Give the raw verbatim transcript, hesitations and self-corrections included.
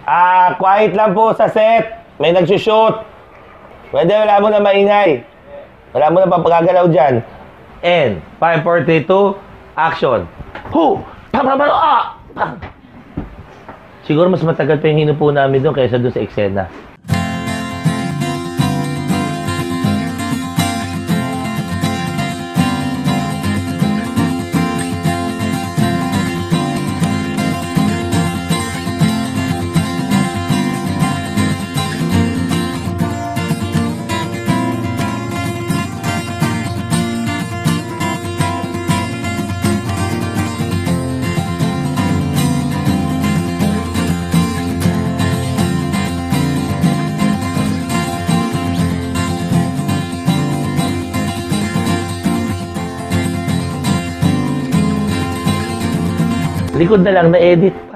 Ah, quiet lang po sa set. May nagsushoot. Pwede, wala mo na maingay. Wala mo na papagagalaw dyan. And, five, four, three, two, action. Hu! Pamamalo! Ah! Siguro mas matagal pa yung hinupo namin doon kaysa doon sa eksena. Likod na lang na-edit.